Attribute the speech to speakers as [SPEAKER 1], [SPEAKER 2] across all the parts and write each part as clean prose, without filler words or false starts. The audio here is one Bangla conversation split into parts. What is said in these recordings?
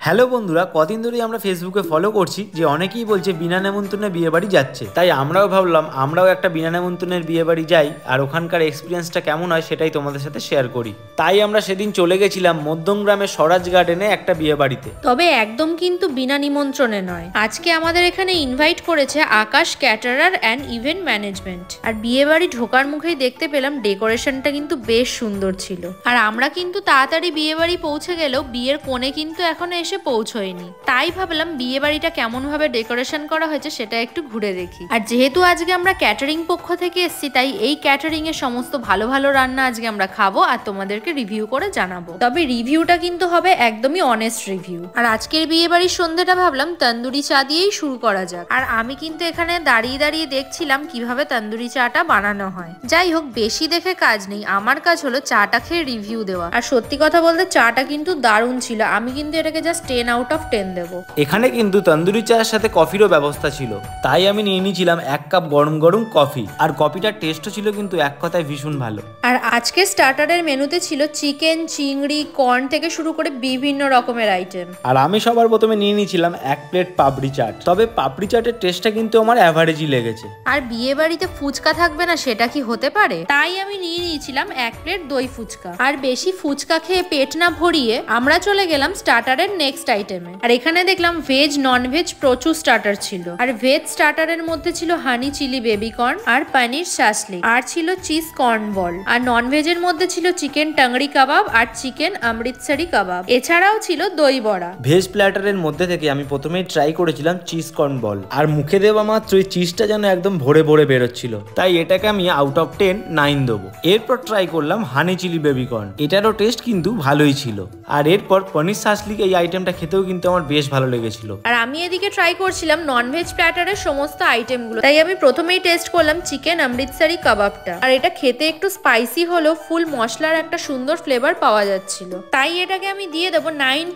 [SPEAKER 1] হ্যালো বন্ধুরা, কদিন ধরেই আমরা ফেসবুকে ফলো করছি যে অনেকেই বলছে বিনা নেমন্তন্নে বিয়ে বাড়ি যাচ্ছে। তাই আমরাও ভাবলাম আমরাও একটা বিনা নেমন্তন্নের বিয়ে বাড়ি যাই আর ওখানকার এক্সপিরিয়েন্সটা কেমন হয় সেটাই তোমাদের সাথে শেয়ার করি। তাই আমরা সেদিন চলে গেছিলাম মধ্যমগ্রামের স্বরাজ গার্ডেনে একটা বিয়ে বাড়িতে।
[SPEAKER 2] তবে একদম কিন্তু বিনা নিমন্ত্রণে নয়। আজকে আমাদের এখানে ইনভাইট করেছে Akash caterer and event management. আর বিয়ে বাড়ি ঢোকার মুখেই দেখতে পেলাম ডেকোরেশনটা কিন্তু বেশ সুন্দর ছিল। আর আমরা কিন্তু তাড়াতাড়ি বিয়ে বাড়ি পৌঁছে গেলেও বিয়ের কোণে কিন্তু এখনো এসে পৌঁছয়নি। তাই ভাবলাম বিয়ে বাড়িটা কেমন ভাবে ডেকোরেশন করা হয়েছে সেটা একটু ঘুরে দেখি। আর যেহেতু আজকে আমরা ক্যাটারিং পক্ষ থেকে এসেছি, তাই এই ক্যাটারিং এর সমস্ত ভালো ভালো রান্না আজকে আমরা খাবো আর তোমাদেরকে রিভিউ করে জানাবো। তবে রিভিউটা কিন্তু হবে একদমই অনেস্ট রিভিউ। আর আজকের বিয়ে বাড়ির সন্ধ্যাটা ভাবলাম তন্দুরি চা দিয়েই শুরু করা যাক। আর আমি কিন্তু এখানে দাঁড়িয়ে দাঁড়িয়ে দেখছিলাম কিভাবে তন্দুরি চাটা বানানো হয়। যাই হোক, বেশি দেখে কাজ নেই, আমার কাজ হলো চাটা খেয়ে রিভিউ দেওয়া। আর সত্যি কথা বলতে চাটা কিন্তু দারুণ ছিল। আমি কিন্তু এটাকে জাস্ট 10 আউট অফ 10 দেবো।
[SPEAKER 1] এখানে কিন্তু তন্দুরি চায়ের সাথে কফিরও ব্যবস্থা ছিল, তাই আমি নিয়ে নিয়েছিলাম 1 কাপ গরম গরম কফি। আর কফিটার টেস্টও ছিল কিন্তু এক কথায় ভীষণ ভালো।
[SPEAKER 2] আর আজকে স্টার্টারের মেনুতে ছিল চিকেন, চিংড়ি, কর্ন থেকে শুরু করে বিভিন্ন রকমের আইটেম।
[SPEAKER 1] আর আমি সবার প্রথমে নিয়ে নিয়েছিলাম 1 প্লেট পাপড়ি চাট। তবে পাপড়ি চাটের টেস্টটা কিন্তু আমার অ্যাভারেজই লেগেছে।
[SPEAKER 2] আর বিয়ে বাড়িতে ফুচকা থাকবে না সেটা কি হতে পারে? তাই আমি নিয়ে নিয়েছিলাম 1 প্লেট দই ফুচকা। আর বেশি ফুচকা খেয়ে পেট না ভরিয়ে আমরা চলে গেলাম স্টার্টারের নেক্সট আইটেমে। আর এখানে দেখলাম ভেজ নন ভেজ প্রচুর স্টার্টার ছিল। আর ভেজ স্টার্টারের মধ্যে ছিল হানি চিলি বেবি কর্ন আর পনির শাসলিক, আর ছিল চিজ কর্ন বল। আর নন ভেজের মধ্যে ছিল চিকেন টাংড়ি কাবাব আর চিকেন অমৃতসরি কাবাব। এছাড়াও ছিল দই বড়া।
[SPEAKER 1] ভেজ প্ল্যাটারের মধ্যে থেকে আমি প্রথমেই ট্রাই করেছিলাম চিজ কর্ন বল। আর মুখে দেওয়া মাত্রই চিজটা যেন একদম ভরে ভরে বেরোচ্ছিল, তাই এটাকে আমি আউট অফ 10 9 দেবো। এরপর ট্রাই করলাম হানি চিলি বেবি কর্ন। এটারও টেস্ট কিন্তু ভালোই ছিল। আর এরপর পনির শাসলিক, এই আইটেমটা খেতেও কিন্তু আমার বেশ ভালো লেগেছিল।
[SPEAKER 2] আর আমি এদিকে ট্রাই করছিলাম ননভেজ প্ল্যাটারের সমস্ত আইটেমগুলো। তাই আমি প্রথমেই টেস্ট করলাম চিকেন অমৃতসরি কাবাবটা। আর এটা খেতে একটু স্পাইসি হলেও ফুল মশলার একটা সুন্দর ফ্লেভার পাওয়া যাচ্ছিল। তাই এটাকে আমি দিয়ে দেবো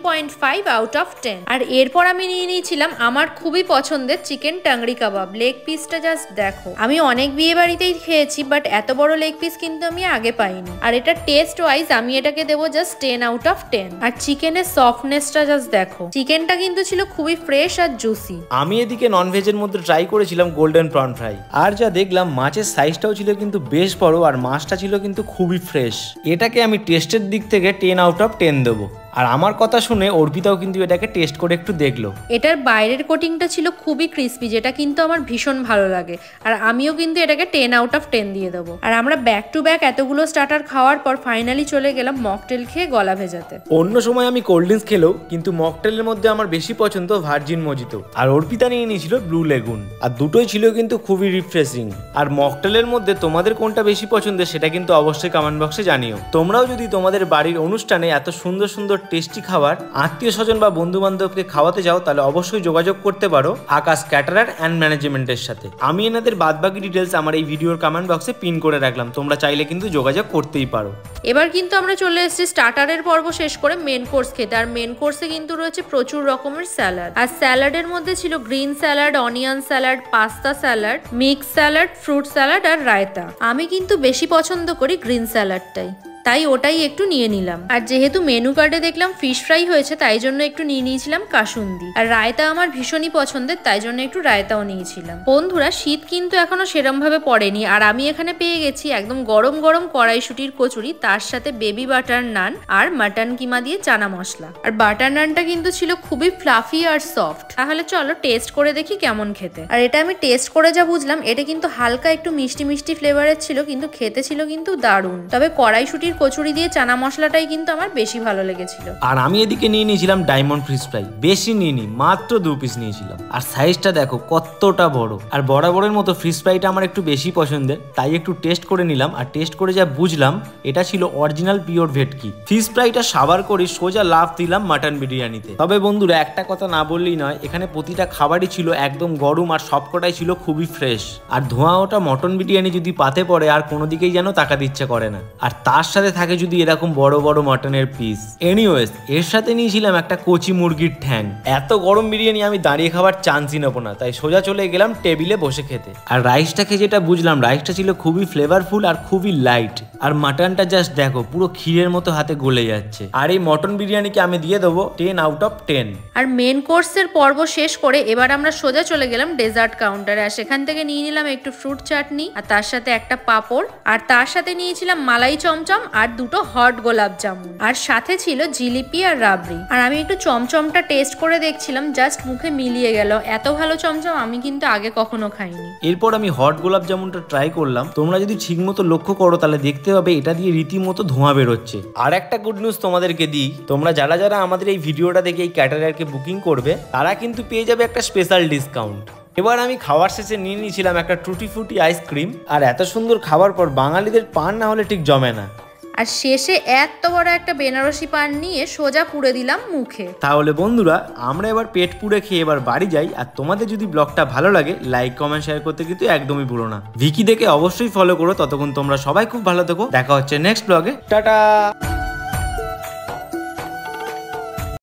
[SPEAKER 2] 9.5 আউট অফ 10। আর এরপর আমি নিয়ে নিয়েছিলাম আমার খুবই পছন্দের চিকেন টাংড়ি কাবাব। লেগ পিসটা জাস্ট দেখো। আমি অনেক বিয়ে বাড়িতেই খেয়েছি, বাট এত বড় লেগ পিস কিন্তু আমি আগে পাইনি। আর এটা টেস্ট ওয়াইজ আমি এটাকে দেবো জাস্ট 10 আউট অফ 10। আর চিকেনের সফটনেসটা জাস্ট দেখো। চিকেনটা কিন্তু ছিল খুবই ফ্রেশ আর জুসি।
[SPEAKER 1] আমি এদিকে ননভেজের মধ্যে ট্রাই করেছিলাম গোল্ডেন প্রন ফ্রাই। আর যা দেখলাম মাছের সাইজটাও ছিল কিন্তু বেশ বড়, আর মাছটা ছিল কিন্তু খুবই ফ্রেশ। এটাকে আমি টেস্টের দিক থেকে 10 আউট অফ 10 দেবো। আর আমার কথা শুনে অর্পিতাও কিন্তু এটাকে টেস্ট করে একটু দেখলো।
[SPEAKER 2] এটার বাইরের কোটিংটা ছিল খুবই ক্রিস্পি, যেটা কিন্তু আমার ভীষণ ভালো লাগে। আর আমিও কিন্তু এটাকে 10 আউট অফ 10 দিয়ে দেবো। আর আমরা ব্যাক টু ব্যাক এতগুলো স্টার্টার খাওয়ার পর ফাইনালি চলে গেলাম মকটেল খেয়ে গলা ভেজাতে।
[SPEAKER 1] অন্য সময় আমি কোল্ড ড্রিঙ্কস খেলেও কিন্তু মকটেলের মধ্যে আমার বেশি পছন্দ ভার্জিন মজিতো। আর অর্পিতা নিয়ে নিয়েছিল ব্লু লেগুন। আর দুটোই ছিল কিন্তু খুবই রিফ্রেশিং। আর মকটেলের মধ্যে তোমাদের কোনটা বেশি পছন্দের সেটা কিন্তু অবশ্যই কমেন্ট বক্সে জানিও। তোমরাও যদি তোমাদের বাড়ির অনুষ্ঠানে এত সুন্দর সুন্দর টেস্টি খাবার আত্মীয় স্বজন বা বন্ধু বান্ধবকে খাওয়াতে যাও, তাহলে অবশ্যই যোগাযোগ করতে পারো আকাশ ক্যাটারার অ্যান্ড ম্যানেজমেন্টের সাথে। আমি এনাদের বাদবাকি ডিটেলস আমার এই ভিডিওর কমেন্ট বক্সে পিন করে রাখলাম, তোমরা চাইলে কিন্তু যোগাযোগ করতেই পারো।
[SPEAKER 2] এবার কিন্তু আমরা চলে এসেছি স্টার্টারের পর্ব শেষ করে মেন কোর্স খেতে। আর মেন কোর্সে কিন্তু রয়েছে প্রচুর রকমের স্যালাড। আর স্যালাডের মধ্যে ছিল green salad, onion salad, pasta salad, mix salad, fruit salad আর রায়তা। আমি কিন্তু বেশি পছন্দ করি গ্রিন স্যালাডটাই, তাই ওটাই একটু নিয়ে নিলাম। আর যেহেতু মেনু কার্ডে দেখলাম ফিশ ফ্রাই হয়েছে, তাই জন্য একটু নিয়ে নিয়েছিলাম কাসুন্দি। আর রায়তা আমার ভীষণই পছন্দের, তাই জন্য একটু রায়তাও নিয়েছিলাম। বন্ধুরা, শীত কিন্তু এখনো সেরম ভাবে পড়েনি। আর আমি এখানে পেয়ে গেছি একদম গরম গরম কড়াইশুটির কচুরি, তার সাথে বেবি বাটার নান আর মাটন কিমা দিয়ে চানা মশলা। আর বাটার নানটা কিন্তু ছিল খুবই ফ্লাফি আর সফট। তাহলে চলো টেস্ট করে দেখি কেমন খেতে। আর এটা আমি টেস্ট করে যা বুঝলাম, এটা কিন্তু হালকা একটু মিষ্টি মিষ্টি ফ্লেভারের ছিল, কিন্তু খেতে ছিল কিন্তু দারুণ। তবে কড়াইশুটির কচুরি দিয়ে চানা মশলাটাই কিন্তু আমার বেশি ভালো লেগেছিল।
[SPEAKER 1] আর আমি এদিকে নিয়ে নিয়েছিলাম ডায়মন্ড ফিশ ফ্রাই। বেশি নিইনি, মাত্র 2 পিস নিয়েছিলাম। আর সাইজটা দেখো কতটা বড়। আর বরাবরের মতো ফিশ ফ্রাইটা আমার একটু বেশি পছন্দের, তাই একটু টেস্ট করে নিলাম। আর টেস্ট করে যা বুঝলাম, এটা ছিল অরিজিনাল পিওর ভেটকি। ফিশ ফ্রাইটা সাবার করে সোজা লাফ দিলাম মাটন বিরিয়ানিতে। তবে বন্ধুরা, একটা কথা না বললেই নয়, এখানে প্রতিটা খাবারই ছিল একদম গরম আর সবকটাই ছিল খুবই ফ্রেশ। আর ধোঁয়া ওটা মটন বিরিয়ানি যদি পাতে পড়ে আর কোনো দিকেই যেন তাকাতে ইচ্ছে করে না। আর তার সাথে সাথে থাকে যদি এরকম বড় বড় মাটনের পিস। এনিওয়েজ এর সাথে নিয়েছিলাম একটা কচি মুরগির ঠ্যাং। এত গরম বিরিয়ানি আমি দাঁড়িয়ে খাবার চান্সই নেবো না, তাই সোজা চলে গেলাম টেবিলে বসে খেতে। আর রাইসটা খেয়ে যেটা বুঝলাম, রাইসটা ছিল খুবই ফ্লেভারফুল আর খুবই লাইট। আর মাটনটা জাস্ট দেখো, পুরো ক্ষীরের মতো হাতে গলে যাচ্ছে। আর এই মটন বিরিয়ানিকে আমি দিয়ে দেবো 10 আউট অফ 10।
[SPEAKER 2] আর মেন কোর্সের পর্ব শেষ করে এবার আমরা সোজা চলে গেলাম ডেজার্ট কাউন্টারে। আর সেখান থেকে নিয়ে নিলাম একটু ফ্রুট চাটনি, আর তার সাথে একটা পাঁপড়, আর তার সাথে নিয়েছিলাম মালাই চমচম আর দুটো হট গোলাপ জামুন, আর সাথে ছিল জিলিপি আর রাবড়ি। আর আমি একটু চমচমটা টেস্ট করে দেখছিলাম, জাস্ট মুখে মিলিয়ে গেল। এত ভালো চমচম আমি কিন্তু আগে কখনো খাইনি।
[SPEAKER 1] এরপর আমি হট গোলাপ জামুনটা ট্রাই করলাম। তোমরা যদি ঠিক মতো লক্ষ্য করো তাহলে দেখতে পাবে এটা দিয়ে রীতিমতো ধোঁয়া বেরোচ্ছে। আর একটা গুড নিউজ তোমাদেরকে দিই, তোমরা যারা যারা আমাদের এই ভিডিওটা দেখে এই ক্যাটারারকে বুকিং করবে তারা কিন্তু পেয়ে যাবে একটা স্পেশাল ডিসকাউন্ট। এবার আমি খাওয়ার শেষে নিয়ে নিয়েছিলাম একটা টুটি ফুটি আইসক্রিম। আর এত সুন্দর খাবার পর বাঙালিদের পান না হলে ঠিক জমে না।
[SPEAKER 2] আর শেষে এত বড় একটা বেনারসি পান নিয়ে সোজা পুড়ে দিলাম মুখে।
[SPEAKER 1] তাহলে বন্ধুরা, আমরা এবার পেট পুড়ে খেয়ে এবার বাড়ি যাই। আর তোমাদের যদি ব্লগটা ভালো লাগে লাইক কমেন্ট শেয়ার করতে কিন্তু একদমই ভুলো না। ভিকি দেখে অবশ্যই ফলো করো। ততক্ষণ তোমরা সবাই খুব ভালো থেকো। দেখা হচ্ছে নেক্সট ব্লগে। টাটা।